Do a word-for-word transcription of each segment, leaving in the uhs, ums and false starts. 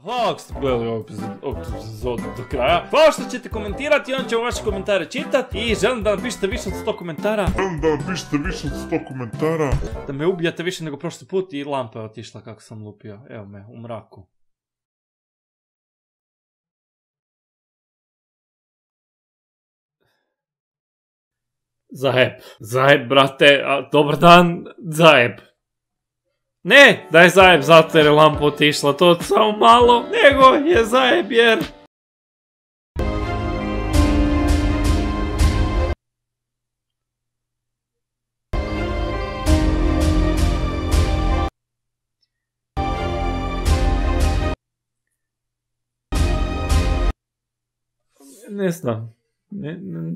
Hvala ako ste gledali ovu epizodu do kraja. Hvala što ćete komentirati i onda ćemo vaše komentare čitati. I želim da napišete više od sto komentara. Želim da napišete više od sto komentara. Da me ubijate više nego prošli put i lampa je otišla kako sam lupio. Evo me, u mraku. Zajeb. Zajeb, brate. A, dobar dan. Zajeb. Ne, da je zajeb zato jer je lampa otišla. To samo malo. Nego je zajeb jer... Ne znam. Ne, ne...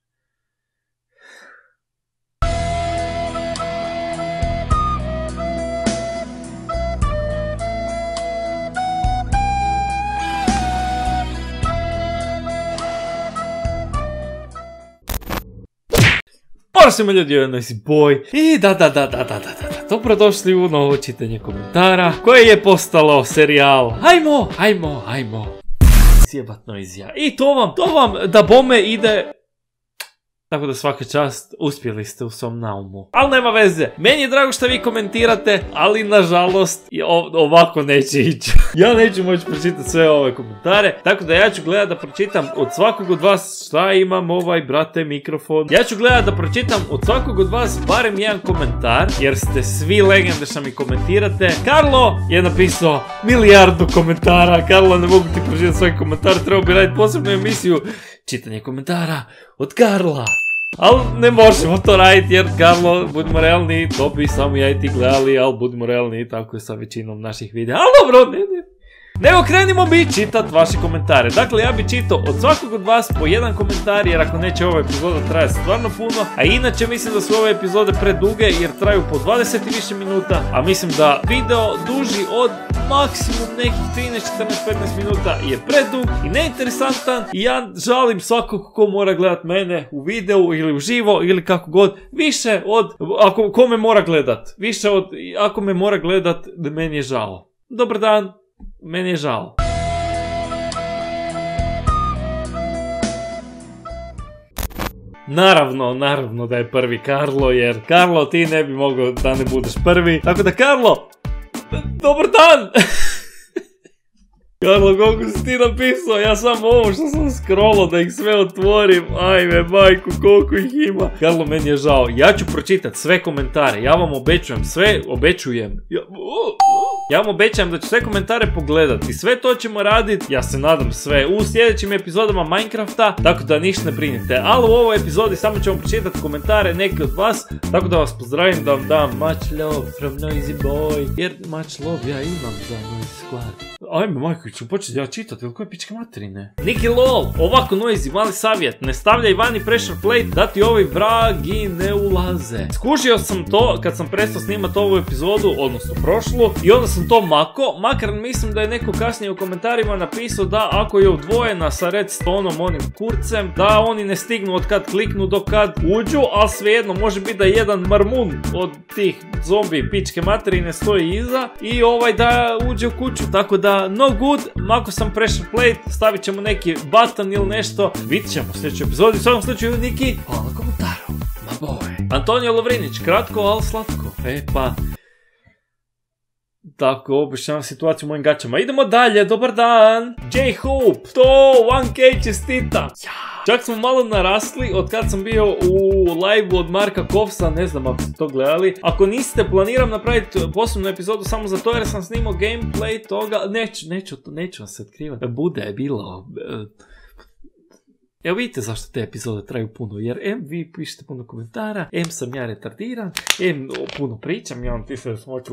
Pozdrav svima ljudi, ovo je Noisy Boy. I da, da, da, da, da, da, da, dobrodošli u novo čitanje komentara koje je postalo serijal. Hajmo, hajmo, hajmo sjebat Noisya. I to vam, to vam da bome ide. Tako da svaka čast, uspjeli ste u svom naumu. Ali nema veze, meni je drago što vi komentirate, ali nažalost ovako neće ići. Ja neću moći pročitati sve ove komentare, tako da ja ću gledat da pročitam od svakog od vas šta imam ovaj, brate, mikrofon. Ja ću gledat da pročitam od svakog od vas barem jedan komentar, jer ste svi legende što mi komentirate. Karlo je napisao milijardu komentara. Karlo, ne mogu ti pročitati svoj komentar, treba bi raditi posebnu emisiju čitanje komentara od Karla. Ali ne možemo to raditi jer Karlo, budimo realni, to bi samo ja i ti gledali, ali budimo realni, tako je sa većinom naših videa. Ali dobro, ne, ne. Nego krenimo mi čitat vaše komentare. Dakle, ja bi čitao od svakog od vas po jedan komentar, jer ako neće ova epizoda traje stvarno puno. A inače mislim da su ove epizode preduge jer traju po dvadeset i više minuta. A mislim da video duži od maksimum nekih trinaest, četrnaest, petnaest minuta je predug i neinteresantan. I ja žalim svakog ko mora gledat mene u videu ili uživo ili kako god. Više od, ako ko me mora gledat. Više od, ako me mora gledat, meni je žao. Dobar dan. Meni je žao. Naravno, naravno da je prvi Karlo, jer Karlo ti ne bi mogao da ne budeš prvi. Tako da Karlo, dobar dan! Karlo, koliko si ti napisao, ja samo ovo što sam scrollao da ih sve otvorim, ajme majku, koliko ih ima. Karlo, meni je žao, ja ću pročitati sve komentare, ja vam obećujem, sve obećujem. Ja, ja vam obećajem da ću sve komentare pogledati, sve to ćemo raditi, ja se nadam sve, u sljedećim epizodama Minecrafta, tako da ništa ne brinite. Ali u ovoj epizodi samo ćemo pročitati komentare neki od vas, tako da vas pozdravim, da vam dam much love from Noisy Boy, jer much love ja imam za Noisy Squad. Ajme majko, ću početi ja čitati, ili koje pičke materine? Niki lol, ovako Noisy, mali savjet, ne stavljaj vani pressure plate da ti ovi vragi ne ulaze. Skužio sam to kad sam prestao snimati ovu epizodu, odnosno prošlu, i onda sam to mako, makar mislim da je neko kasnije u komentarima napisao da ako je udvojena sa redstoneom onim kurcem, da oni ne stignu od kad kliknu do kad uđu, ali svejedno može biti da jedan marmun od tih zombi pičke materine stoji iza i ovaj da uđe u kuću, tako da no good, mako sam pressure plate, stavit ćemo neki button ili nešto, vidit ćemo u sljedećoj epizodi. U svakom slučaju, Niki, hvala na komentaru, ma boy. Antonio Lovrinić, kratko, ali slatko. E pa, tako, običavam situaciju u mojim gaćama. Idemo dalje, dobar dan. J-Hope, to one K čestita. Ja. Čak smo malo narasli od kad sam bio u live-u od Marka Kovsa, ne znam ako ste to gledali. Ako niste, planiram napraviti posebnu epizodu samo za to jer sam snimao gameplay toga. Neću, neću, neću vam se otkrivati. Bude je bilo... Evo vidite zašto te epizode traju puno, jer em vi pišete puno komentara, em sam ja retardiran, em puno pričam, ja vam ti se smoću...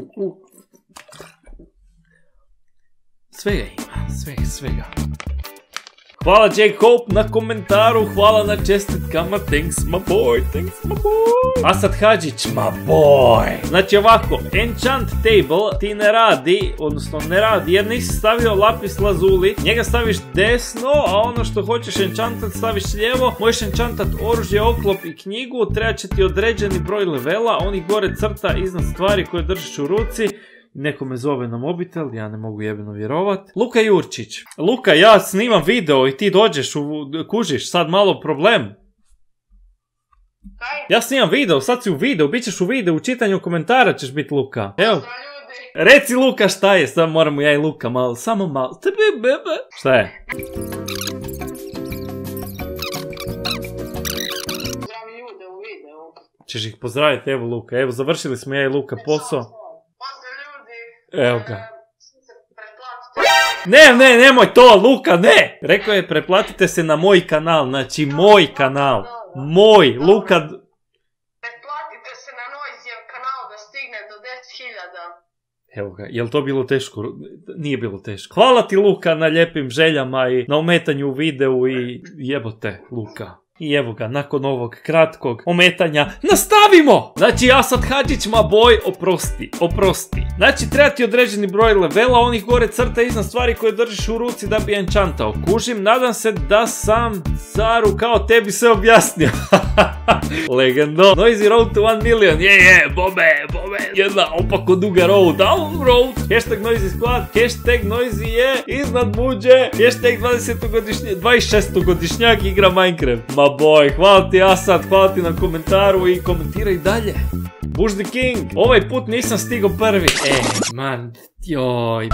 Svega ima, svega, svega. Hvala Jake Hope na komentaru, hvala na čestitkama, thanks my boy, thanks my boy. Asad Hadžić, my boy. Znači ovako, enchant table ti ne radi, odnosno ne radi jer nisi stavio lapis lazuli, njega staviš desno, a ono što hoćeš enchantat staviš lijevo, možeš enchantat oružje, oklop i knjigu, treba će ti određeni broj levela, onih gore crta iznad stvari koje držiš u ruci. neko me zove na mobitel, ja ne mogu jebeno vjerovat. Luka Jurčić. Luka, ja snimam video i ti dođeš, u, kužiš, sad malo problem. Ja snimam video, sad si u videu, bit ćeš u videu, u čitanju komentara ćeš biti Luka. Evo. Reci Luka šta je, sad moramo ja i Luka malo, samo malo. Šta je? Češ ih pozdraviti, evo Luka, evo završili smo ja i Luka posao. Evo ga. Ne, ne, nemoj to, Luka, ne! Rekao je, preplatite se na moj kanal, znači moj kanal. Moj, Luka... Pretplatite se na Noizijev kanal da stigne do deset hiljada. Evo ga, je li to bilo teško? Nije bilo teško. Hvala ti Luka na lijepim željama i na ometanju u videu i jebote Luka. I evo ga, nakon ovog kratkog ometanja, nastavimo! Znači, Asad Hadžić, ma boj, oprosti, oprosti. Znači, treba ti određeni broj levela, onih gore crta iznad stvari koje držiš u ruci da bi enchantao. Kužim, nadam se da sam Saru kao tebi sve objasnio. Legendo. Noisy road to one million, je, je, bobe, bobe. Jedna opako duga road, down road. Hashtag Noisy squad, hashtag Noisy je iznad buđe. Hashtag dvadeset šestogodišnjak igra Minecraft. Ma boj, hvala ti Asad, hvala ti na komentaru i komentiraj dalje. Bush the King, ovaj put nisam stigao prvi. E, man, joj,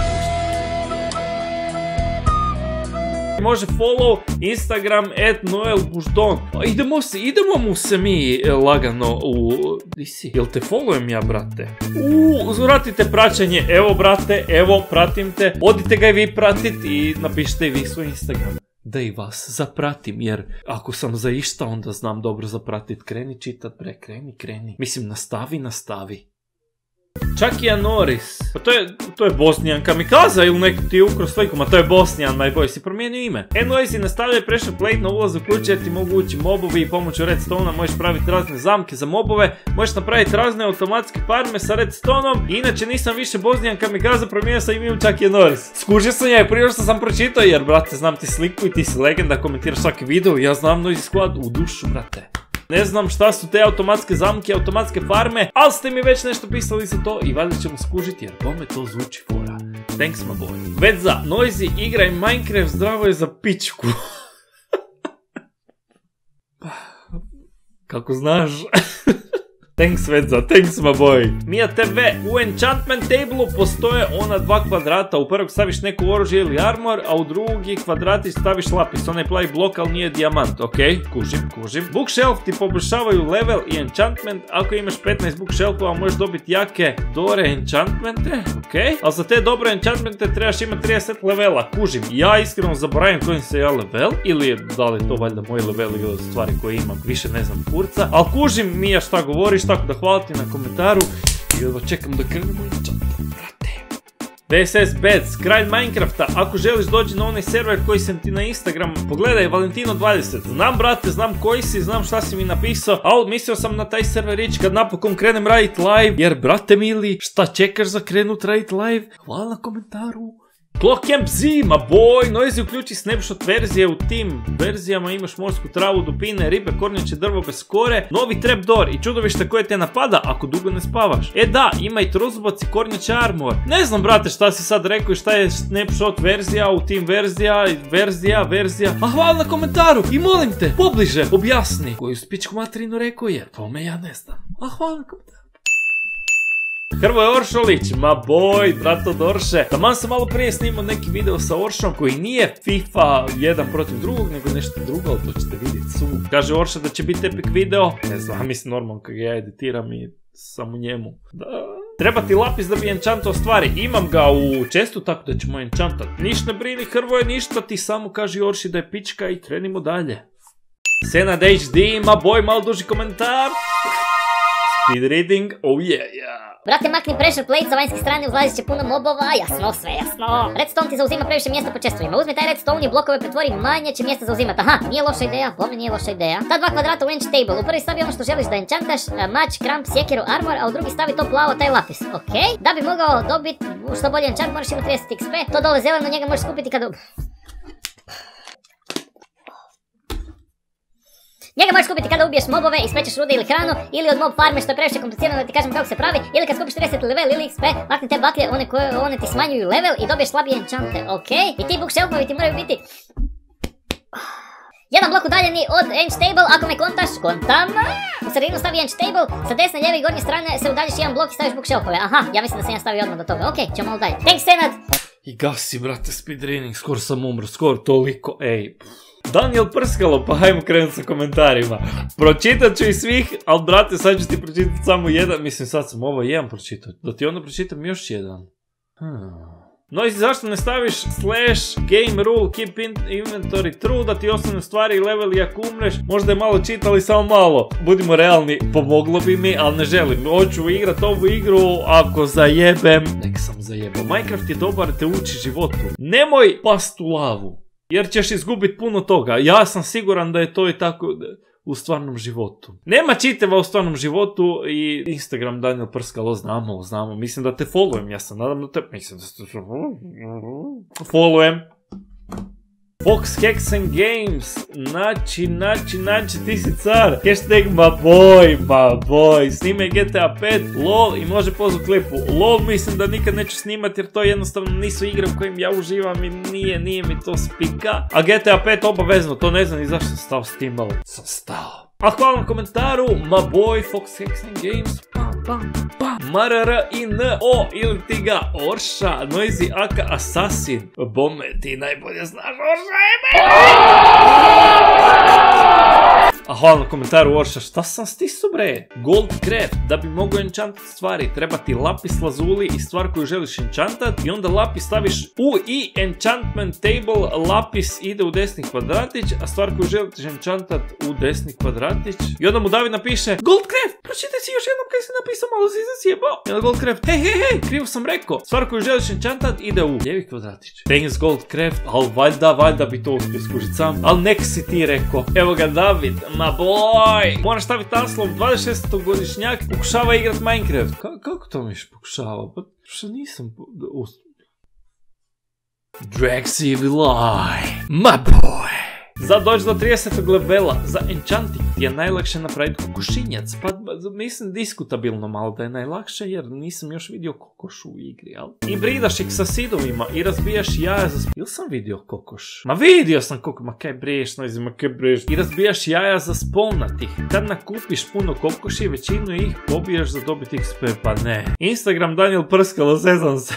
može follow Instagram at Noel Buždon. Idemo se, idemo mu se mi lagano u... Di si? Jel te followem ja, brate? Uuu, uzvratite praćenje. Evo, brate, evo, pratim te. Odite ga i vi pratit i napišite i vi svoj Instagram. Da i vas zapratim, jer ako sam za išta, onda znam dobro zapratit. Kreni čitat, bre, kreni, kreni. Mislim, nastavi, nastavi. Čakija Norris. Pa to je, to je Bosnijan Kamikaza ili neki ti ukro sliku, ma to je Bosnijan, my boy, si promijenio ime. E, Noisy nastavljaj pressure plate na ulaz u kuće jer ti mogu ući mobovi i pomoću redstone-a možeš praviti razne zamke za mobove, možeš napraviti razne automatske farme sa redstone-om i inače nisam više Bosnijan Kamikaza, promijenio sam ime u Čakija Norris. Skužio sam ja i prije što sam pročitao jer, brate, znam ti sliku i ti si legenda, komentiraš svaki video i ja znam Noisy Squad u dušu, brate. Ne znam šta su te automatske zamke, automatske farme, ali ste mi već nešto pisali za to i valjda ćemo skužiti jer bome to zvuči fora. Thanks my boy. Već za Noisy, igraj Minecraft, zdravo je za pičku. Kako znaš? Thanks Vedza, thanks my boy. Mija te ve, u enchantment tablu postoje ona dva kvadrata, u prvog staviš neko oružje ili armor, a u drugi kvadratić staviš lapis, onaj plavi blok, ali nije dijamant, ok, kužim, kužim. Bookshelf ti poboljšavaju level i enchantment, ako imaš petnaest bookshelfova možeš dobiti jake dore enchantmente, ok, ali za te dobre enchantmente trebaš imati trideset levela, kužim. Ja iskreno zaboravim kojim se ja level, ili je, da li to valjda moj level ili stvari koje imam, više ne znam kurca, ali kužim Mija šta govoriš, tako da hvala ti na komentaru i evo čekam da krenemo i čatom, brate. D S S Beds, kralj Minecrafta, ako želiš dođi na onaj server koji sam ti na Instagram, pogledaj Valentino dvadeset. Znam brate, znam koji si, znam šta si mi napisao, ali mislio sam na taj server ići kad napokon krenem radit live, jer brate mili, šta čekaš za krenut radit live? Hvala na komentaru. Clock Camp Z, ma boj, Noisy uključi snapshot verzije, u tim verzijama imaš morsku travu, dupine, ribe, kornjače, drvo bez kore, novi trapdoor i čudovište koje te napada ako dugo ne spavaš. E da, ima i trozubac i kornjače armor. Ne znam brate šta si sad rekao i šta je snapshot verzija, u tim verzija, verzija, verzija. A hvala na komentaru i molim te, pobliže objasni koju spičku materinu rekao jer pome ja ne znam. A hvala na komentaru. Hrvoje Oršolić, ma boj, brato Dorše. Taman sam malo prije snimao neki video sa Oršom koji nije FIFA jedan protiv drugog, nego nešto drugo, ali to ćete vidjeti su. Kaže Orša da će biti epic video. Ne znam, mislim normalno kad ga ja editiram i sam u njemu. Da. Treba ti lapis da bi enchantao stvari. Imam ga u čestu tako da ćemo enchantat. Niš ne brini Hrvoje, ništa, ti samo kaži Orši da je pička i krenimo dalje. Senad H D, ma boj, malo duži komentar. Speed reading, oh yeah, yeah. Brate, makni pressure plate sa vanjske strane, uzlazit će puno mobova, jasno, sve jasno. Redstone ti zauzima previše mjesta po chestovima. Uzmi taj redstone i blokove pretvori, manje će mjesta zauzimati. Aha, nije loša ideja, bome nije loša ideja. Ta dva kvadrata u ench table, u prvi stavi ono što želiš da enchantaš, mač, kramp, sjekiru, armor, a u drugi stavi to plavo, taj lapis. Ok, da bi mogao dobiti što bolje enchant, moraš imati trideset X P, to dole zeleno njega možeš skupiti kada... Njega možeš kupiti kada ubiješ mobove, ispečeš rude ili hranu, ili od mob farme što je previše komplicirano da ti kažem kako se pravi, ili kad skupiš trideset level ili X P, makni te baklje, one koje one ti smanjuju level i dobiješ slabije enchante, ok? I ti bookshelfovi ti moraju biti jedan blok udaljeni od Ench Table, ako me kontaš, kontam. U sredinu stavi Ench Table, sa desne, lijeve i gornje strane se udaljiš jedan blok i staviš bookshelfove. Aha, ja mislim da sam ja stavio odmah do toga. Ok, ćemo malo dalje. Thanks, Senad! I gasi, brate, speedreading, skoro sam umro, skoro toliko, ej. Daniel Prskalo, pa hajmo krenuti sa komentarima. Pročitat ću ih svih, ali brate, sad ću ti pročitati samo jedan, mislim sad sam ovo jedan pročitao, da ti onda pročitam još jedan. Hmm. No i zašto ne staviš slash game rule keep inventory true da ti ostane stvari i level i ako umreš, možda je malo čitali, samo malo. Budimo realni, pomoglo bi mi, ali ne želim. Hoću igrat ovu igru, ako zajebem, nek sam zajebao. Minecraft je dobar, te uči životu. Nemoj past u lavu, jer ćeš izgubiti puno toga. Ja sam siguran da je to i tako u stvarnom životu. Nema čiteva u stvarnom životu i Instagram Daniel Prskalo, znamo, znamo. Mislim da te followujem, ja sam nadam da te... Mislim da te... Followujem. Fox Hacks and Games, naći, naći, naći, ti si car. Hashtag ma boy, ma boy. Snime G T A pet, lol i može pozvu klipu. Lol mislim da nikad neću snimati jer to jednostavno nisu igre u kojim ja uživam i nije, nije mi to spika. A G T A pet obavezno, to ne znam ni zašto sam stao s tim, ali sam stao. A hvala na komentaru, ma boy, Fox Hacks and Games. Pam, pam, pam. M R R I N O ili ti ga Orša, Noisy aka Assassin. Bome, ti najbolje znaš Orša ime! A hvala na komentaru Orša, šta sam stisu bre? Goldcraft, da bi mogo enchantat stvari, treba ti lapis lazuli i stvar koju želiš enchantat i onda lapis staviš u i enchantment table, lapis ide u desni kvadratić, a stvar koju želiš enchantat u desni kvadratić. I onda mu David napiše, Goldcraft, pročitaj si još jednom kaj si napisao, malo si zasjebao. I onda Goldcraft, hej, hej, hej, krivo sam rekao, stvar koju želiš enchantat ide u lijevi kvadratić. Thanks Goldcraft, ali valjda, valjda bi to uspio skužit sam, ali nek si ti rekao. Evo ga David, ma boj, moraš staviti naslov dvadeset šestogodišnjak pokušava igrat Minecraft. Ka kako to miš pokušava? Pa što nisam... Draxi Vilaj, ma boj. Za doći do tridesetog levela, za enchanting ti je najlakše napraviti kokošinjac, pa mislim diskutabilno malo da je najlakše jer nisam još vidio kokoš u igri, jel? I bridaš ih sa sidovima i razbijaš jaja za... Ili sam vidio kokoš? Ma vidio sam kokoš, ma kaj briješ, Noisy, ma kaj briješ. I razbijaš jaja za spawnat ih. Kad nakupiš puno kokoši, većinu ih pobiješ za dobiti X P, pa ne. Instagram Daniel Prskalo, zezam se.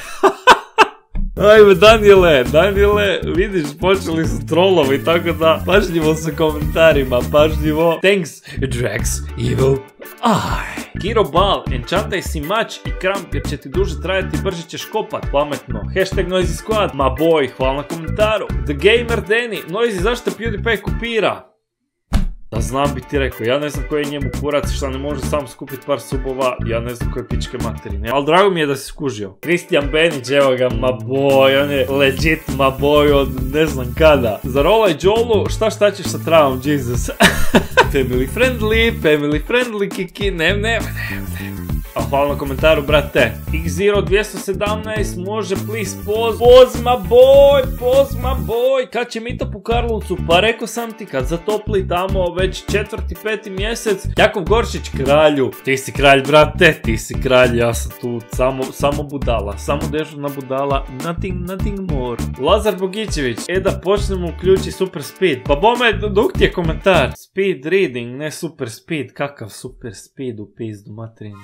Ajme, Daniele, Daniele, vidiš, počeli su trolovi, tako da pažljivo sa komentarima, pažljivo. Thanks, Drax, Evil, Eye. Kiro Bal, enchantaj si mač i kramp jer će ti duže trajati i brže ćeš kopat, pametno. Hashtag Noisy Squad, ma boy, hvala na komentaru. The Gamer Danny, Noisy, zašto te PewDiePie kopira? Da znam bi ti rekao, ja ne znam koji je njemu kurac, šta ne može sam skupiti par subova, ja ne znam koje pičke materine. Ali drago mi je da si skužio. Kristijan Benić, evo ga, ma boj, on je legit ma boj od ne znam kada. Za Rola i Joelu, šta šta ćeš sa travom, Jesus. Family friendly, family friendly, kiki, ne, ne, ne, ne. A hvala na komentaru, brate. X zero dvjesto sedamnaest, može please poz, poz ma boj, poz ma boj. Kad će meetup u Karlovcu? Pa rekao sam ti, kad zatopli tamo već četvrti, peti mjesec. Jakov Goršić, kralju, ti si kralj, brate, ti si kralj, ja sam tu samo, samo budala, samo dežurna budala, nothing, nothing more. Lazar Bogićević, e da počnemo uključi super speed. Pa bome, dok ti je komentar. Speed reading, ne super speed, kakav super speed u pizdu materinu.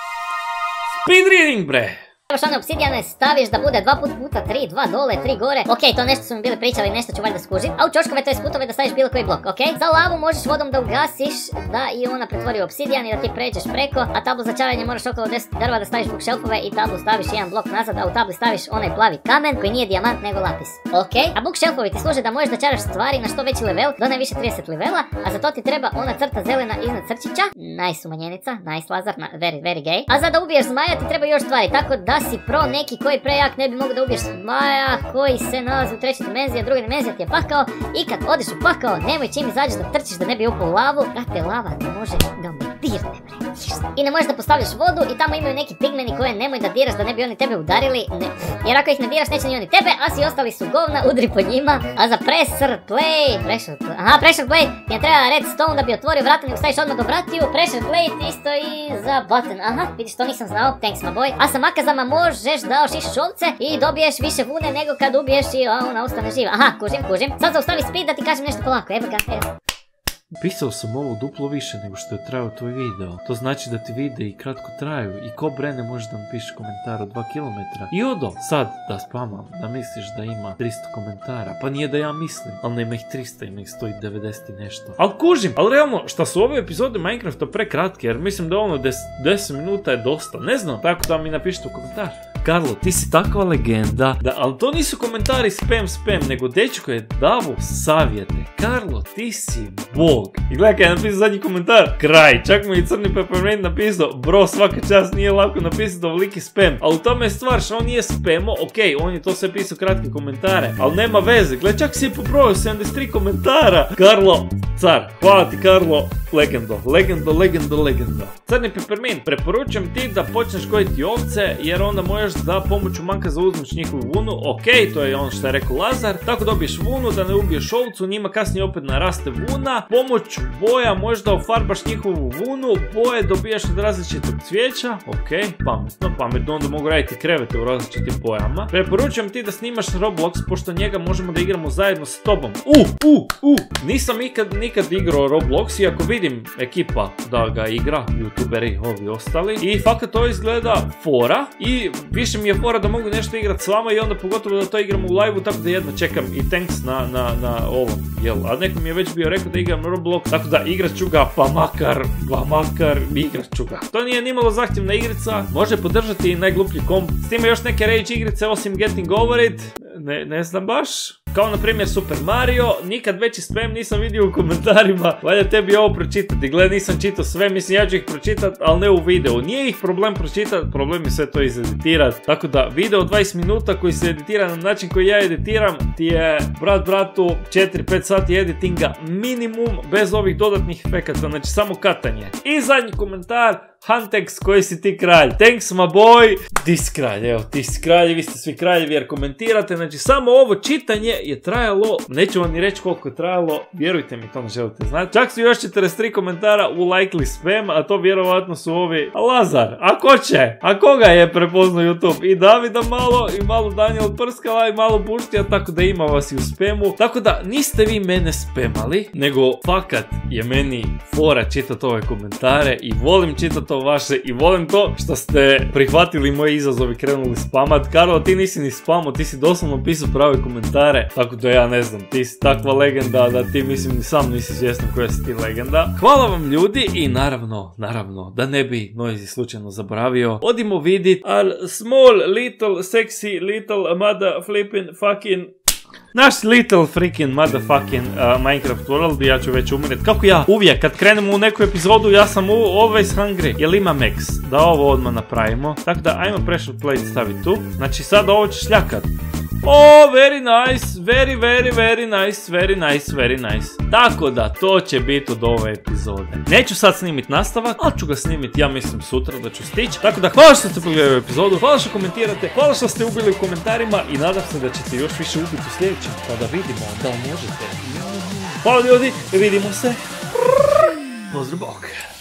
Speed reading, bre! Evo što one obsidijane staviš da bude dva put puta tri, dva dole, tri gore. Ok, to nešto su mi bili pričali, nešto ću valjda skužit. A u čoškove, to je putove da staviš bilo koji blok, ok? Za lavu možeš vodom da ugasiš, da i ona pretvori u obsidijan i da ti pređeš preko. A tablu za čaranje moraš okolo deset drva da staviš bookshelfove i tablu staviš jedan blok nazad, a u tabli staviš onaj plavi kamen koji nije dijamant nego lapis. Ok? A bookshelfovi ti služe da možeš da čaraš stvari na što veći level, do najviše trideset levela, a za to ti treba ona crta zelena iznad crčića. Nice umanjenica, nice Lazar, very, very gay. A za da ubiješ zmaja ti treba još stvari, tako da da si pro neki koji prejak ne bi mogu da ubiješ Maja koji se nalazi u trećoj dimenziji, a druga dimenzija ti je pakao i kad odeš u pakao nemoj čim izađeš da trčiš da ne bi upao u lavu, brate lava te može da me dirne bre. I ne možeš da postavljaš vodu i tamo imaju neki pigmeni koje nemoj da diraš da ne bi oni tebe udarili, ne. Jer ako ih ne diraš neće ni oni tebe, a svi ostali su govna, udri po njima, a za pressure play, pressure play, aha pressure play ti je treba redstone da bi otvorio vrata nego staviš odmah do vratiju, pressure play isto i za button, aha vidiš to nisam znao, thanks my boy, a sa makazama možeš da ošišeš ovce i dobiješ više vune nego kad ubiješ i ona ostane živa, aha kužim kužim, sad zaustavi speed da ti kažem nešto polako, evo ga, evo. Pisao sam ovo duplo više nego što je trajao tvoj video. To znači da ti videi kratko traju i ko brene može da mi piše komentar od dva kilometra. I odo, sad da spamam, da misliš da ima tristo komentara. Pa nije da ja mislim, ali nema ih tristo, ima ih sto devedeset i nešto. Ali kužim, ali realno, šta su ove epizode Minecrafta prekratke, jer mislim da ono deset minuta je dosta. Ne znam, tako da mi napišite u komentar. Karlo, ti si takva legenda, da, ali to nisu komentari spam spam, nego dečko je davo savjete. Karlo, ti si bog. I gledaj kaj je napisao zadnji komentar, kraj, čak mu i crni peppermint napisao, bro, svaka čast nije lako napisati ovoliki spam, ali u tome je stvar što on nije spamo, ok, on je to sve pisao kratke komentare, ali nema veze, gledaj, čak si je pobrojao sedamdeset tri komentara. Karlo, car, hvala ti Karlo, legendo, legendo, legendo, legendo. Crni peppermint, preporučujem ti da počneš gojiti ovce, jer onda možeš da pomoću manka zauzmeš njihovu vunu, ok, to je ono što je rekao Lazar, tako dobiješ vunu, da ne ubiješ ovcu, njima kasnije opet naraste vuna, pomoću boja možeš da ofarbaš njihovu vunu, boje dobijaš od različitog cvijeća, ok, pametno, pametno, onda mogu raditi krevete u različitim bojama. Preporučujem ti da snimaš Roblox, pošto njega možemo da igramo zajedno s tobom. U, u, u, nisam nikad, nikad igrao Roblox, iako vidim ekipa da ga igra, youtuberi, ovi ostali, i fakat to izgleda fora, i više mi je fora da mogu nešto igrat s vama i onda pogotovo da to igramo u live-u, tako da jedno čekam i thanks na, na, na ovom, jel, a neko mi je već bio rekao da igram Roblox, tako da igrat ću ga, pa makar, pa makar, igrat ću ga. To nije nimalo zahtjevna igrica, može podržati i najgluplji komp, s time još neke rage igrice osim Getting Over It, ne, ne znam baš. Kao na primjer Super Mario, nikad veći spam nisam vidio u komentarima, valja tebi ovo pročitati, gled nisam čitao sve, mislim ja ću ih pročitat, ali ne u videu, nije ih problem pročitat, problem je sve to izeditirat, tako da video dvadeset minuta koji se editira na način koji ja editiram ti je brat bratu četiri pet sati editinga minimum bez ovih dodatnih efekata, znači samo katanje. I zadnji komentar, Huntex, koji si ti kralj, thanks my boy, ti si kralj, evo ti si kralj, vi ste svi kraljevi jer komentirate, znači samo ovo čitanje je trajalo, neću vam ni reći koliko je trajalo, vjerujte mi, to ne želite znati. Čak su još četrdeset tri komentara u likely spam, a to vjerovatno su ovi, a Lazar, a ko će? A koga je prepoznao YouTube? I Davida malo, i malo Daniel Prskala, i malo Buštija, tako da ima vas i u spamu. Tako da niste vi mene spamali, nego fakat je meni fora čitati ove komentare i volim čitati vaše i volim to što ste prihvatili moje izazove i krenuli spamat. Karlo, ti nisi ni spamo, ti si doslovno pisao prave komentare, tako da ja ne znam, ti si takva legenda da ti mislim ni sam nisi svjestan koja si ti legenda. Hvala vam ljudi i naravno, naravno, da ne bi Noizi slučajno zaboravio, odimo vidit our small little sexy little mother flipping fucking naš little freaking motherfucking uh, Minecraft world, ja ću već umiret. Kako ja uvijek kad krenemo u neku epizodu ja sam always hungry. Jel ima Max? Da ovo odmah napravimo. Tako da ajmo pressure plate staviti tu. Znači sad ovo će šljakat. Oh, very nice, very, very, very nice, very nice, very nice. Tako da, to će biti od ove epizode. Neću sad snimit nastavak, ali ću ga snimit, ja mislim, sutra da ću stići. Tako da, hvala što ste pogledali epizodu, hvala što komentirate, hvala što ste ubili u komentarima i nadam se da ćete još više ubiti u sljedećem, pa da vidimo da možete. Hvala ljudi, vidimo se. Pozdrav, bok.